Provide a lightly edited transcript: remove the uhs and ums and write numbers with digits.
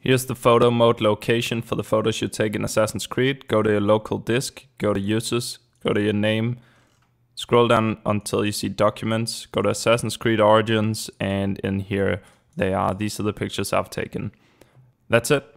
Here's the photo mode location for the photos you take in Assassin's Creed. Go to your local disk, go to users, go to your name, scroll down until you see documents, go to Assassin's Creed Origins, and in here they are. These are the pictures I've taken. That's it.